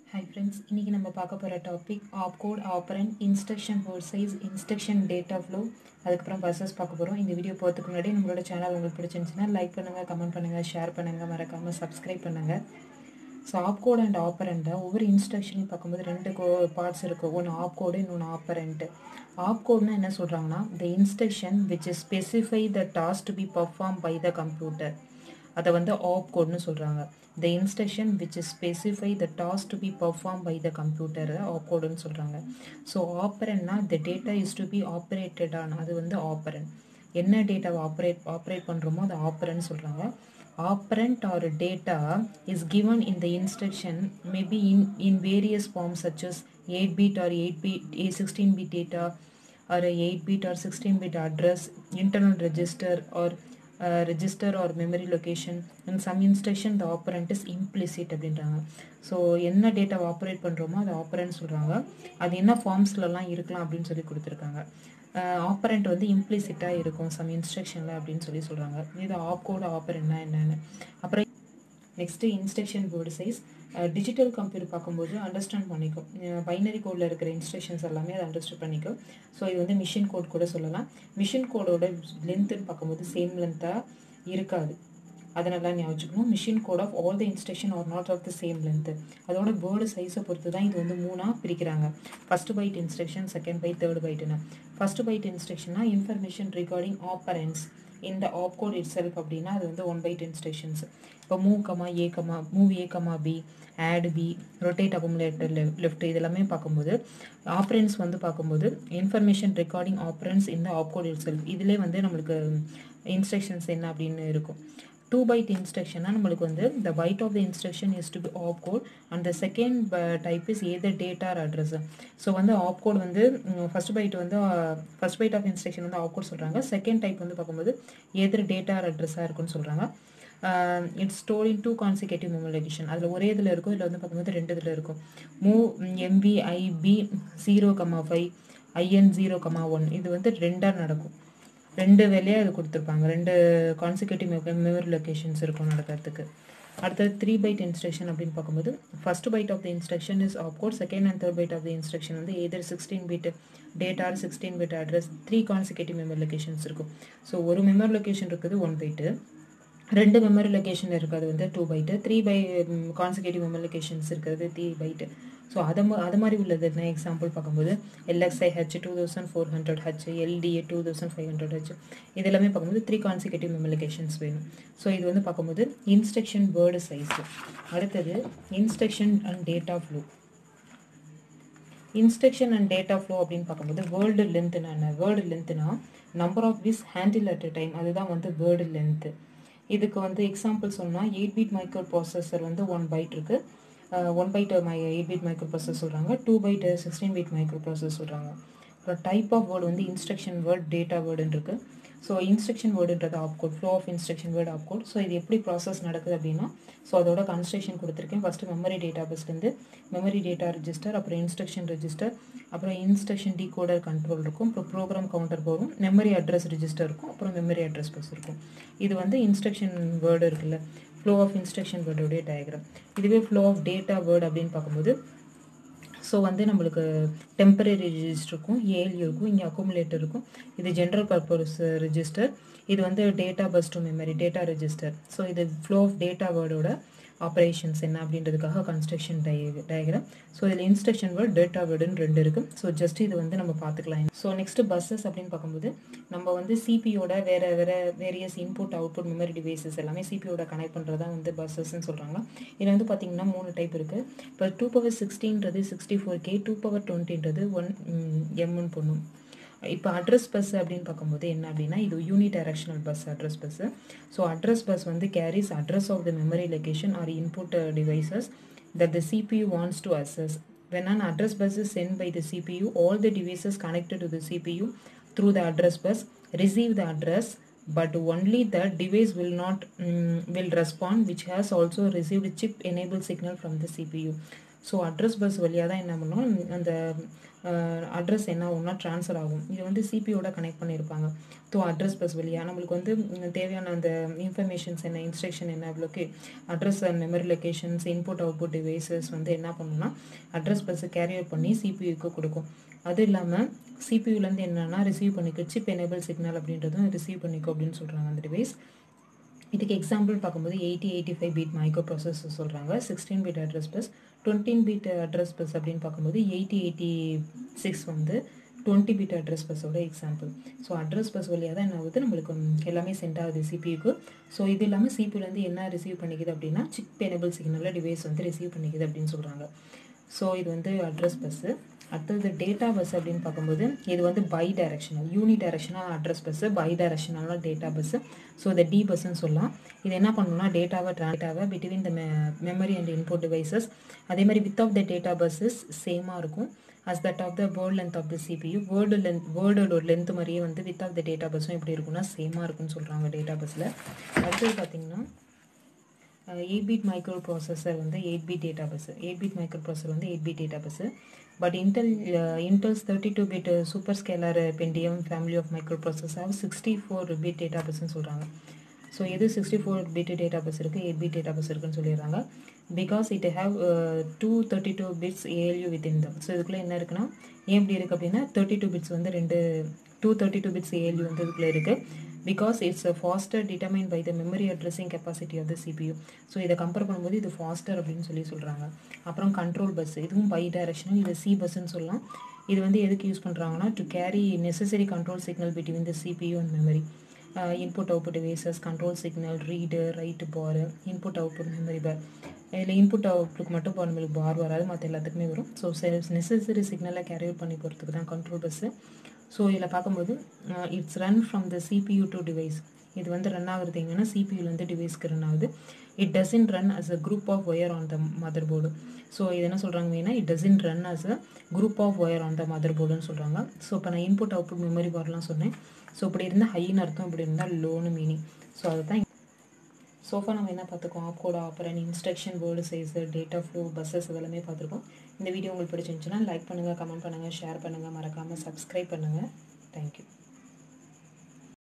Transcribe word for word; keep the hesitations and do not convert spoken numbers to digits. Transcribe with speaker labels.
Speaker 1: Hi friends, இன்னைக்கு நம்ம பார்க்க போற topic opcode, operand, instruction word size, instruction data flow, அதுக்கப்புறம் பஸ்ஸஸ் பார்க்க போகிறோம். இந்த வீடியோ போகிறதுக்கு முன்னாடி நம்மளோட சேனல் உங்களுக்கு பிடிச்சிருந்துச்சுன்னா லைக் பண்ணுங்கள், கமெண்ட் பண்ணுங்கள், ஷேர் பண்ணுங்கள், மறக்காமல் சப்ஸ்கிரைப் பண்ணுங்கள். ஸோ ஆப்கோட் அண்ட் ஆப்பரண்ட்டை ஒவ்வொரு இன்ஸ்ட்ரக்ஷனையும் பார்க்கும்போது ரெண்டு கோ பார்ட்ஸ் இருக்குது. ஒன்று ஆப்கோடு, இன்னொன்று ஆப்பரண்ட்டு. ஆப்கோட்னா என்ன சொல்கிறாங்கன்னா, the instruction which is specify the task to be perform by the computer, அதை வந்து ஆப்கோட்னு சொல்கிறாங்க. the instruction which is specify the task to be performed by the computer opcode னு சொல்கிறாங்க. ஸோ ஆப்பரண்ட்னா the data is to be operated on, அது வந்து operand. என்ன டேட்டாவை ஆப்ரேட் ஆப்ரேட் பண்ணுறோமோ அது ஆப்பரண்ட் சொல்கிறாங்க. Operand or data is given in the instruction may be in, in various forms such as eight bit or eight bit, sixteen bit data or eight bit or sixteen bit address, internal register or Uh, register or memory location. In some instruction the operand is implicit அப்படின்றாங்க. So என்ன டேட்டாவை operate பண்ணுறோமோ அது operand சொல்கிறாங்க. அது என்ன ஃபார்ம்ஸ்லலாம் இருக்கலாம் அப்படின்னு சொல்லி கொடுத்துருக்காங்க. ஆப்பரண்ட் வந்து இம்ப்ளிசிட்டாக இருக்கும் சம் இன்ஸ்ட்ரக்ஷனில் அப்படின்னு சொல்லி சொல்கிறாங்க. இது ஆப்கோட் ஆப்பரண்ட்னா என்னென்னு. அப்புறம் next instruction word size. Digital computer பார்க்கும்போது அண்டர்ஸ்டாண்ட் பண்ணிக்கும். பைனரி கோடில் இருக்கிற இன்ஸ்ட்ரக்ஷன்ஸ் எல்லாமே அதை அண்டர்ஸ்டாண்ட் பண்ணிக்கும். ஸோ இது வந்து மிஷின் கோட் கூட சொல்லலாம். மிஷின் கோடோட லென்த்துன்னு பார்க்கும்போது சேம் லென்த்தாக இருக்காது. அதனால ஞாபகம். Machine code of all the instruction are not of the same length. அதோட வேர்டு சைஸை பொறுத்து தான் இது வந்து மூணாக பிரிக்கிறாங்க. First byte instruction, second byte, third பைட்டுன்னு. ஃபஸ்ட் பைட் இன்ஸ்ட்ரக்ஷன்னா இன்ஃபர்மேஷன் ரிகார்டிங் ஆப்பரண்ட்ஸ் இந்த ஆப்கோட் இட் செல்ஃப் அப்படின்னா அது வந்து ஒன் பைட் இன்ஸ்ட்ரக்ஷன்ஸ். இப்போ move comma A comma move A comma B, add B, rotate accumulator left, இதெல்லாமே பார்க்கும்போது ஆப்ரண்ட்ஸ் வந்து பார்க்கும்போது இன்ஃபர்மேஷன் ரெக்கார்டிங் ஆப்ரண்ட்ஸ் இந்த ஆப்கோட் இட் செல்ஃப், இதிலே வந்து நம்மளுக்கு இன்ஸ்ட்ரக்ஷன்ஸ் என்ன அப்படின்னு இருக்கும். டூ பைட் இன்ஸ்ட்ரக்ஷன்னா நம்மளுக்கு வந்து the byte of the instruction is to be opcode and the second type is either data or address. So வந்து ஆப்கோட் வந்து ஃபர்ஸ்ட் பைட் வந்து ஃபர்ஸ்ட் பைட் ஆஃப் இன்ஸ்ட்ரக்ஷன் வந்து ஆப்கோட் சொல்கிறாங்க. செகண்ட் டைப் வந்து பார்க்கும்போது ஏதர் டேட்டா ஆர் அட்ரஸாக இருக்குன்னு சொல்கிறாங்க. It's store in two consecutive memory location. அதில் ஒரே இதில் இருக்கும், இதில் வந்து பார்க்கும்போது ரெண்டு இதில் இருக்கும். Move MP IP zero comma five IN zero comma one, இது வந்து ரெண்டாக நடக்கும். ரெண்டு வேலையாக அது கொடுத்துருப்பாங்க. ரெண்டு கான்சிகேட்டிவ் மெமரி லொகேஷன்ஸ் இருக்கும் நடக்கிறதுக்கு. அடுத்தது த்ரீ பைட் இன்ஸ்ட்ரக்ஷன் அப்படின்னு பார்க்கும்போது first byte of the instruction is opcode, second and third byte of the instruction வந்து either sixteen bit data or sixteen bit address, three consecutive memory locations இருக்கும். So ஒரு memory location இருக்குது one byte, ரெண்டு memory location இருக்கிறது வந்து two byte, three byte consecutive memory locations இருக்கிறது three byte. So அதை அது மாதிரி உள்ளது என்ன எக்ஸாம்பிள் பார்க்கும்போது LXI H two thousand four hundred H, LDA two thousand five hundred H, இது எல்லாமே பார்க்கும்போது த்ரீ கான்சிகேட்டிவ் மெமரி லொகேஷன்ஸ் வேணும். ஸோ இது வந்து பார்க்கும்போது இன்ஸ்ட்ரக்ஷன் வேர்டு சைஸ். அடுத்தது instruction and data flow. Instruction and data flow அப்படின்னு பார்க்கும்போது வேர்ல்டு லென்த்துனா என்ன? வேர்டு லென்த்துனா number of bits handle at a time, அதுதான் வந்து வேர்டு லென்த்து. இதுக்கு வந்து எக்ஸாம்பிள் சொன்னால் எயிட் பிட் மைக்ரோ ப்ராசஸர் வந்து ஒன் பைட் இருக்குது. One byte my eight bit micro process சொல்கிறாங்க. Two byte sixteen bit micro process சொல்கிறாங்க. அப்புறம் டைப் ஆஃப் வேர்டு வந்து இன்ஸ்ட்ரக்ஷன் வேர்ட், டேட்டா வேர்டுன்னு இருக்குது. ஸோ இன்ஸ்ட்ரக்ஷன் வேர்டுன்றது opcode, flow of instruction word opcode. So இது எப்படி ப்ராசஸ் நடக்குது அப்படின்னா, ஸோ அதோட கன்ஸ்ட்ரக்ஷன் கொடுத்துருக்கேன். ஃபஸ்ட்டு மெமரி டேட்டா பஸ்லேருந்து மெமரி டேட்டா ரெஜிஸ்டர், அப்புறம் இன்ஸ்ட்ரக்ஷன் ரெஜிஸ்டர், அப்புறம் இன்ஸ்ட்ரக்ஷன் டிகோடர் கண்ட்ரோல் இருக்கும், அப்புறம் ப்ரோக்ராம் கவுண்டர் போகும், மெமரி அட்ரஸ் ரெஜிஸ்டர் இருக்கும், அப்புறம் மெமரி அட்ரஸ் பஸ் இருக்கும். இது வந்து இன்ஸ்ட்ரக்ஷன் வேர்டு இருக்குல்ல, ஃப்ளோ ஆஃப் இன்ஸ்ட்ரக்ஷன் வேர்டோடைய டயக்ராம். இதுவே ஃப்ளோ ஆஃப் டேட்டா வேர்டு அப்படின்னு பார்க்கும்போது ஸோ வந்து நம்மளுக்கு டெம்பரரி ரெஜிஸ்டர் இருக்கும், ஏஎல்யூ இருக்கும், இங்கே அக்குமுலேட்டர் இருக்கும், இது ஜென்ரல் பர்பஸ் ரெஜிஸ்டர், இது வந்து data bus to memory data register. So இது ஃப்ளோ ஆஃப் டேட்டா வேர்டோட ஆப்ரேஷன்ஸ் என்ன அப்படின்றதுக்காக கன்ஸ்ட்ரக்ஷன் டை டயக்ராம். ஸோ இதில் இன்ஸ்ட்ரக்ஷன் வேர்டு, டேட்டா வேர்டுன்னு ரெண்டு இருக்குது. ஸோ ஜஸ்ட் இது வந்து நம்ம பார்த்துக்கலாம். ஸோ நெக்ஸ்ட்டு பஸ்ஸஸ் அப்படின்னு பார்க்கும்போது நம்ம வந்து சிபியோட வேறு வேறு various input output memory devices எல்லாமே சிபியோட கனெக்ட் பண்ணுறது தான் வந்து பஸ்ஸஸ்ன்னு சொல்கிறாங்க. இதில் வந்து பார்த்திங்கன்னா மூணு டைப் இருக்குது. இப்போ டூ பவர் சிக்ஸ்டீன்றது sixty four K, two power டுவெண்ட்டின்றது ஒன் எம்னு பொண்ணும். இப்போ அட்ரஸ் பஸ் அப்படின்னு பார்க்கும்போது என்ன அப்படின்னா இது unidirectional bus address bus. So address bus வந்து carries address of the memory location or input devices that the C P U wants to access. When an address bus is sent by the C P U, all the devices connected to the C P U through the address bus receive the address but only the device will not um, will respond which has also received chip enabled signal from the C P U. So address bus வழியாக தான் என்ன பண்ணோம், அந்த address என்ன ஆகும்னா transfer ஆகும். இது வந்து சிபியோட கனெக்ட் பண்ணியிருப்பாங்க. ஸோ அட்ரஸ் பஸ் வழியாக நம்மளுக்கு வந்து தேவையான அந்த இன்ஃபர்மேஷன்ஸ் என்ன, இன்ஸ்ட்ரக்ஷன் என்ன, இவ்வளோக்கு address and memory locations, input output devices வந்து என்ன பண்ணணும்னா அட்ரஸ் பஸ்ஸை கேரியர் பண்ணி சிபியூக்கு கொடுக்கும். அது இல்லாமல் சிபியூலேருந்து என்னென்னா ரிசீவ் பண்ணிக்க சிப் எனேபிள் சிக்னல் அப்படின்றதும் ரிசீவ் பண்ணிக்கும் அப்படின்னு சொல்கிறாங்க அந்த டிவைஸ். இதுக்கு எக்ஸாம்பிள் பார்க்கும்போது eighty eighty five bit microprocessor சொல்கிறாங்க. Sixteen bit address bus, twenty bit address bus அப்படின்னு பார்க்கும்போது எயிட்டி எயிட்டி சிக்ஸ் வந்து டுவெண்ட்டி பீட் அட்ரஸ் பஸ்ஸோட எக்ஸாம்பிள். ஸோ அட்ரஸ் பஸ் வழியாக தான் என்ன ஆகுது, நம்மளுக்கு எல்லாமே சென்ட் ஆகுது சிபியூக்கு. ஸோ இது இல்லாமல் சிபியூலேருந்து என்ன ரிசீவ் பண்ணிக்குது அப்படின்னா சிப் எனேபிள் சிக்னலில் டிவைஸ் வந்து ரிசீவ் பண்ணிக்குது அப்படின்னு சொல்கிறாங்க. ஸோ இது வந்து அட்ரஸ் பஸ்ஸு. அடுத்தது டேட்டா பஸ் அப்படின்னு பார்க்கும்போது இது வந்து bidirectional, unidirectional address bus, பை டைரக்ஷனலாக டேட்டா பஸ்ஸு. ஸோ இதை டி பஸ்ன்னு சொல்லலாம். இது என்ன பண்ணணும்னா டேட்டாவை டேட்டாவை பிட்வீன் த மெ மெமரி அண்ட் இன்புட் டிவைசஸ். அதே மாதிரி width of the data buses சேமாக இருக்கும் as that of the word length of the CPU. Word length வேர்டோட லென்த் மாதிரியே வந்து வித் ஆஃப் த டேட்டா பஸ்ஸும் எப்படி இருக்குன்னா சேமாக இருக்குன்னு சொல்கிறாங்க டேட்டா பஸ்ஸில். அடுத்தது பார்த்திங்கன்னா எயிட் பீட் மைக்ரோ ப்ராசஸர் வந்து eight bit data bus. Eight bit microprocessor வந்து eight bit data bus. But Intel Intel's thirty two bit superscalar Pentium family of microprocessor sixty four bit data பஸ்ன்னு சொல்கிறாங்க. So எது sixty four bit data bus இருக்குது, eight bit data bus இருக்குன்னு சொல்லிடுறாங்க. Because it have two thirty two bits ALU within them. So இதுக்குள்ளே என்ன இருக்குன்னா ஏன் இப்படி இருக்குது அப்படின்னா தேர்ட்டி டூ பிட்ஸ் வந்து ரெண்டு two thirty two bits ALU வந்து இதுக்குள்ளே இருக்குது. Because it's faster determine by the memory addressing capacity of the CPU. So இதை கம்பேர் பண்ணும்போது இது ஃபாஸ்டர் அப்படின்னு சொல்லி சொல்கிறாங்க. அப்புறம் கண்ட்ரோல் பஸ், இதுவும் பை டைரக்ஷனல், இது சி பஸ்ன்னு சொல்லலாம். இது வந்து எதுக்கு யூஸ் பண்ணுறாங்கன்னா to carry necessary control signal between the CPU and memory. Input output devices, control signal, read, write bar, input output memory பார். இதில் இன்புட் அவுட்புட் மட்டும் இப்போ நம்மளுக்கு பார் வராது, மற்ற எல்லாத்துக்குமே வரும். ஸோ நெசசரி சிக்னலை கேரி பண்ணி போகிறதுக்கு தான் கண்ட்ரோல் பஸ்ஸு. ஸோ இதில் பார்க்கும்போது it's run from the CPU to device. இது வந்து ரன் ஆகுறது எங்கன்னா சிபியூலேருந்து டிவைஸ்க்கு ரன் ஆகுது. It doesn't run as a group of wire on the motherboard. So இது என்ன சொல்கிறாங்க மெயினாக it doesn't run as a group of wire on the மதர் போர்டுன்னு சொல்கிறாங்க. ஸோ இப்போ நான் இன்புட் அவுட்புட் மெமரி பார்லாம் சொன்னேன். ஸோ இப்படி இருந்தால் ஹைன்னு அர்த்தம், இப்படி இருந்தால் லோன்னு மீனிங். ஸோ அதுதான் சோஃபா நம்ம என்ன பார்த்துக்கோம், opcode, operand, instruction, word size, data flow, buses இதெல்லாமே பார்த்துருக்கோம். இந்த வீடியோ உங்களுக்கு பிடிச்சிருந்துச்சுன்னா லைக் பண்ணுங்கள், கமெண்ட் பண்ணுங்கள், ஷேர் பண்ணுங்கள், மறக்காமல் சப்ஸ்கிரைப் பண்ணுங்கள். தேங்க்யூ.